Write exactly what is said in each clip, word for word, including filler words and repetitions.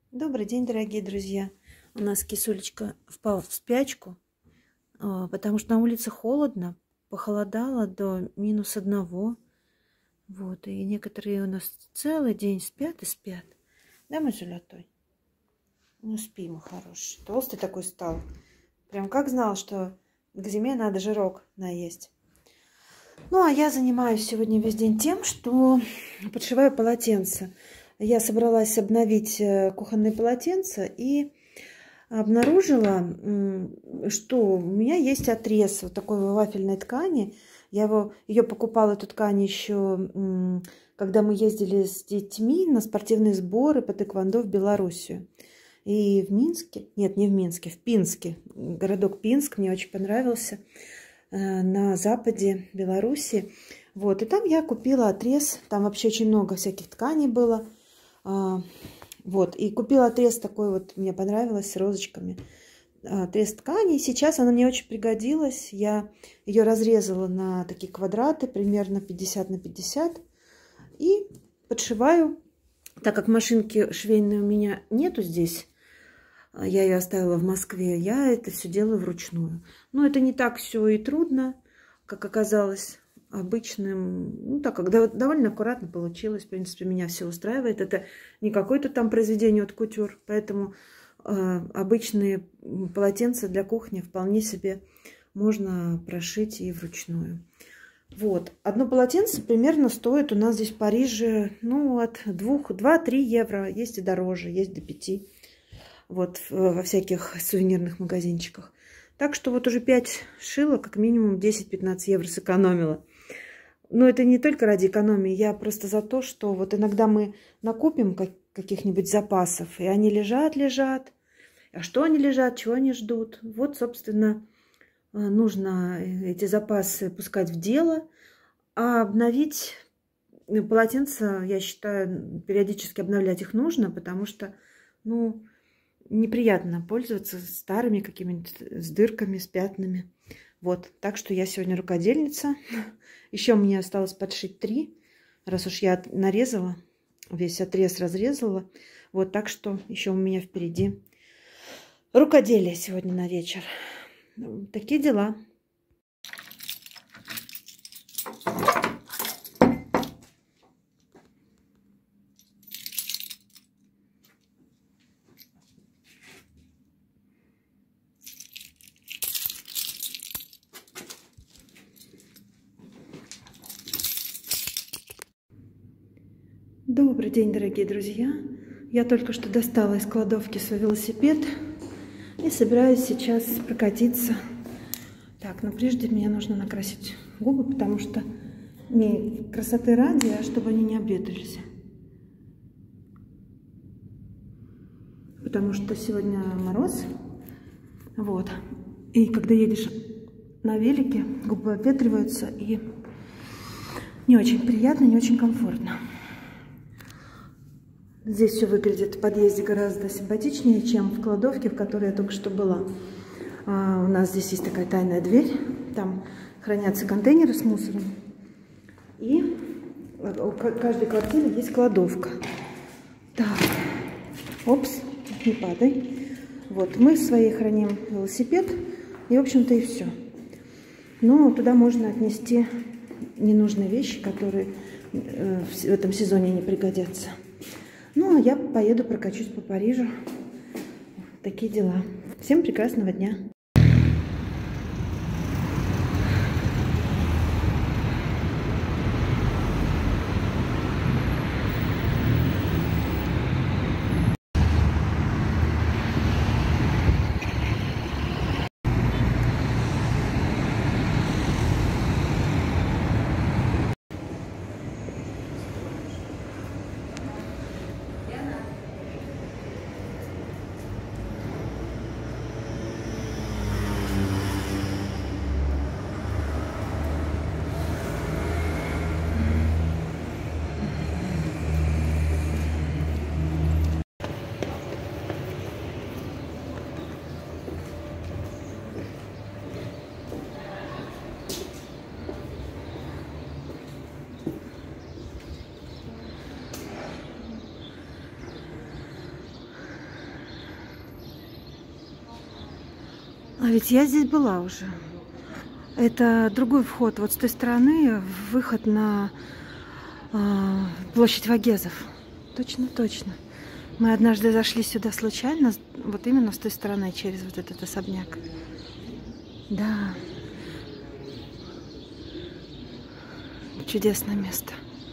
Добрый день, дорогие друзья. У нас кисулечка впал в спячку, потому что на улице холодно, похолодало до минус одного. Вот, и некоторые у нас целый день спят и спят. Да, мой золотой? Ну, спи, мой хороший. Толстый такой стал. Прям как знал, что к зиме надо жирок наесть. Ну, а я занимаюсь сегодня весь день тем, что подшиваю полотенца. Я собралась обновить кухонные полотенца и обнаружила, что у меня есть отрез вот такой вафельной ткани. Я его, ее покупала, эту ткань, еще когда мы ездили с детьми на спортивные сборы по тэквондо в Белоруссию. И в Минске, нет, не в Минске, в Пинске, городок Пинск, мне очень понравился, на западе Беларуси. Вот, и там я купила отрез, там вообще очень много всяких тканей было. Вот, и купила отрез такой вот, мне понравилось, с розочками. Отрез ткани. Сейчас она мне очень пригодилась. Я ее разрезала на такие квадраты, примерно пятьдесят на пятьдесят. И подшиваю, так как машинки швейной у меня нету здесь, я ее оставила в Москве, я это все делаю вручную. Но это не так все и трудно, как оказалось. Обычным, ну так как довольно аккуратно получилось, в принципе, меня все устраивает. Это не какое-то там произведение от кутюр, поэтому э, обычные полотенца для кухни вполне себе можно прошить и вручную. Вот, одно полотенце примерно стоит у нас здесь в Париже, ну, от двух-два-три евро, есть и дороже, есть до пяти, вот, во всяких сувенирных магазинчиках. Так что вот уже пять шила, как минимум десять-пятнадцать евро сэкономила. Но это не только ради экономии, я просто за то, что вот иногда мы накупим каких-нибудь запасов, и они лежат, лежат. А что они лежат, чего они ждут? Вот, собственно, нужно эти запасы пускать в дело, а обновить полотенца, я считаю, периодически обновлять их нужно, потому что, ну, неприятно пользоваться старыми какими-нибудь с дырками, с пятнами. Вот, так что я сегодня рукодельница. Еще мне осталось подшить три, раз уж я нарезала, весь отрез разрезала. Вот, так что еще у меня впереди рукоделие сегодня на вечер. Такие дела. Добрый день, дорогие друзья! Я только что достала из кладовки свой велосипед и собираюсь сейчас прокатиться. Так, но прежде мне нужно накрасить губы, потому что не красоты ради, а чтобы они не обветрились. Потому что сегодня мороз. Вот. И когда едешь на велике, губы обветриваются, и не очень приятно, не очень комфортно. Здесь все выглядит в подъезде гораздо симпатичнее, чем в кладовке, в которой я только что была. А, у нас здесь есть такая тайная дверь. Там хранятся контейнеры с мусором. И у каждой квартиры есть кладовка. Так, опс, не падай. Вот, мы в своей храним велосипед. И, в общем-то, и все. Но туда можно отнести ненужные вещи, которые в этом сезоне не пригодятся. Ну, а я поеду прокачусь по Парижу. Такие дела. Всем прекрасного дня. ведь я здесь была уже. Это другой вход. Вот с той стороны выход на э, площадь Вагезов. Точно, точно. Мы однажды зашли сюда случайно, вот именно с той стороны, через вот этот особняк. Да. Чудесное место.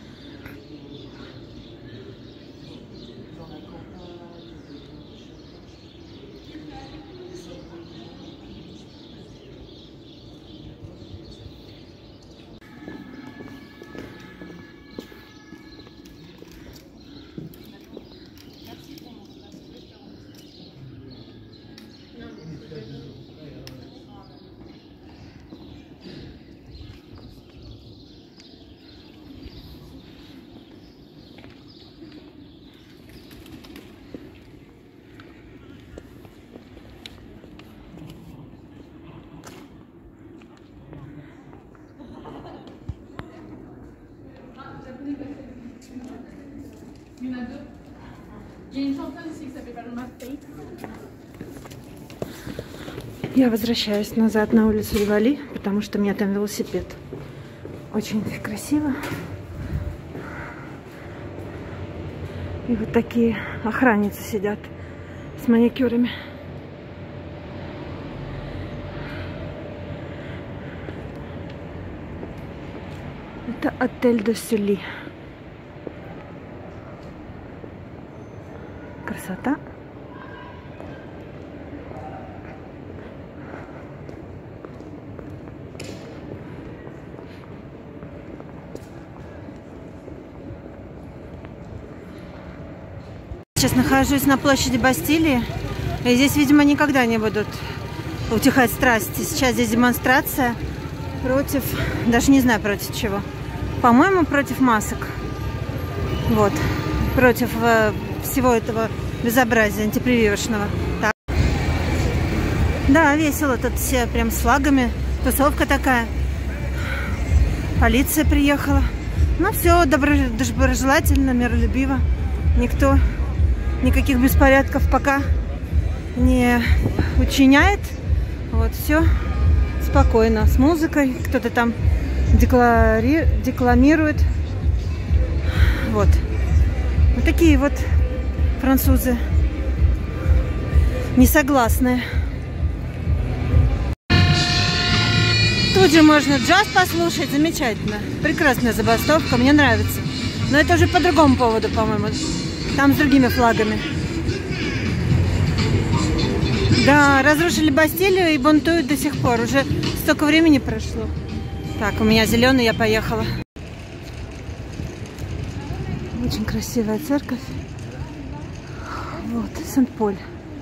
Я возвращаюсь назад на улицу Ревали, потому что у меня там велосипед. Очень красиво. И вот такие охранницы сидят с маникюрами. Это отель де Сюли. Красота. Сейчас нахожусь на площади Бастилии. И здесь, видимо, никогда не будут утихать страсти. Сейчас здесь демонстрация против, даже не знаю против чего. По-моему, против масок. Вот. Против э, всего этого безобразия антипрививочного. Так. Да, весело. Тут все прям с флагами. Тусовка такая. Полиция приехала. Ну, все доброжелательно, миролюбиво. Никто никаких беспорядков пока не учиняет. Вот, все спокойно. С музыкой. Кто-то там деклари... декламирует. Вот. Вот такие вот французы несогласные. Тут же можно джаз послушать. Замечательно. Прекрасная забастовка. Мне нравится. Но это уже по другому поводу, по-моему. Там с другими флагами. Да, разрушили Бастилию и бунтуют до сих пор. Уже столько времени прошло. Так, у меня зеленый, я поехала. Очень красивая церковь. Вот, Сент-Поль.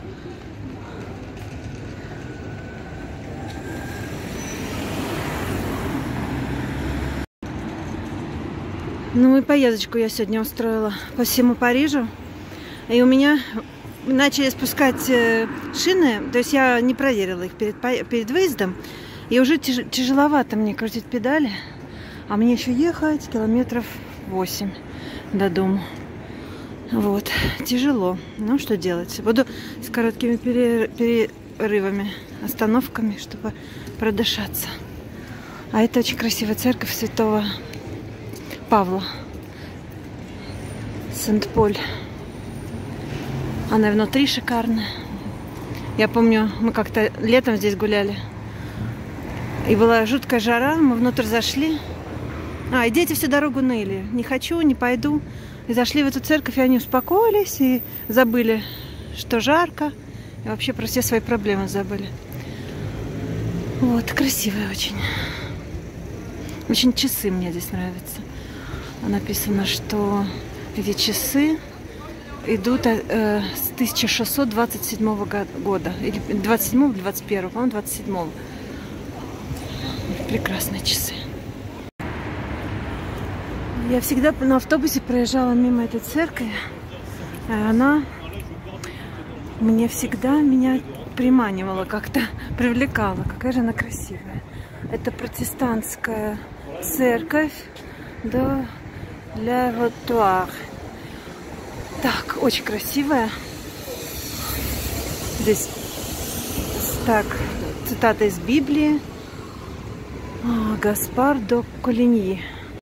Ну и поездочку я сегодня устроила по всему Парижу. И у меня начали спускать шины, то есть я не проверила их перед, перед выездом. И уже тяж, тяжеловато мне крутить педали. А мне еще ехать километров восемь до дома. Вот, тяжело. Ну, что делать? Буду с короткими перерывами, остановками, чтобы продышаться. А это очень красивая церковь Святого Павла. Сент-Поль. Она внутри шикарная. Я помню, мы как-то летом здесь гуляли. И была жуткая жара, мы внутрь зашли. А, и дети всю дорогу ныли. Не хочу, не пойду. И зашли в эту церковь, и они успокоились, и забыли, что жарко. И вообще про все свои проблемы забыли. Вот, красивая очень. Очень часы мне здесь нравятся. Написано, что эти часы идут э, с тысяча шестьсот двадцать седьмого года. Или двадцать седьмого или двадцать первого, по-моему, двадцать седьмого. Прекрасные часы. Я всегда на автобусе проезжала мимо этой церкви. А она мне всегда меня приманивала, как-то привлекала. Какая же она красивая. Это протестантская церковь. Да. Ля Вотуар. Так, очень красивая. Здесь так Цитата из Библии. Гаспар де Колиньи.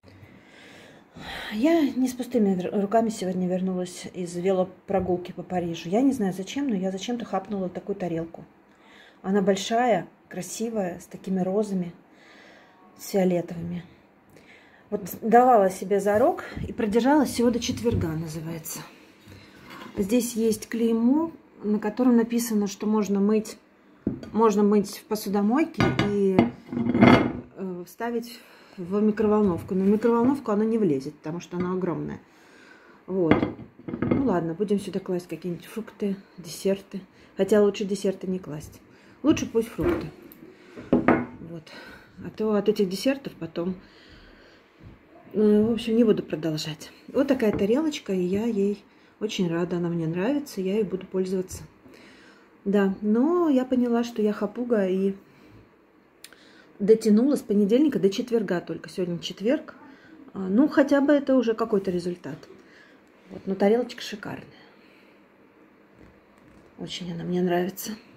Я не с пустыми руками сегодня вернулась из велопрогулки по Парижу. Я не знаю зачем, но я зачем-то хапнула такую тарелку. Она большая, красивая, с такими розами, с фиолетовыми. Вот давала себе зарок и продержалась всего до четверга, называется. Здесь есть клеймо, на котором написано, что можно мыть, можно мыть в посудомойке и вставить в микроволновку. Но в микроволновку она не влезет, потому что она огромная. Вот. Ну ладно, будем сюда класть какие-нибудь фрукты, десерты. Хотя лучше десерты не класть. Лучше пусть фрукты. Вот. А то от этих десертов потом... В общем, не буду продолжать. Вот такая тарелочка, и я ей очень рада. Она мне нравится, я ей буду пользоваться. Да, но я поняла, что я хапуга и дотянула с понедельника до четверга только. Сегодня четверг. Ну, хотя бы это уже какой-то результат. Вот, но тарелочка шикарная. Очень она мне нравится.